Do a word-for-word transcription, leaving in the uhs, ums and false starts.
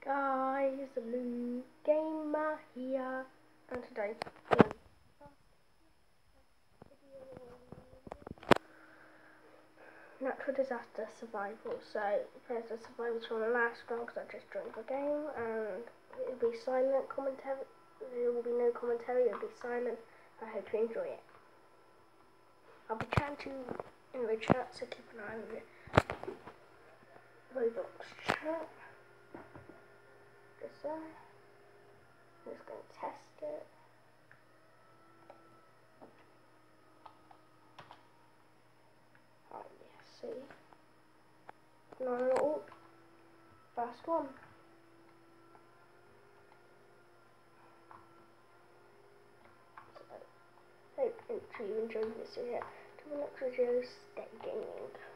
Guys, the Blue Gamer here, and today um, natural disaster survival. So there's a survival from the last one because I just joined the game, and it'll be silent commentary. There will be no commentary. It'll be silent. I hope you enjoy it. I'll be chatting to you in the chat, so keep an eye on the Roblox chat. Just there. I'm just going to test it. Oh yeah, see. No, oh, first one. So, hope you enjoyed this video. To the next video, stay gaming.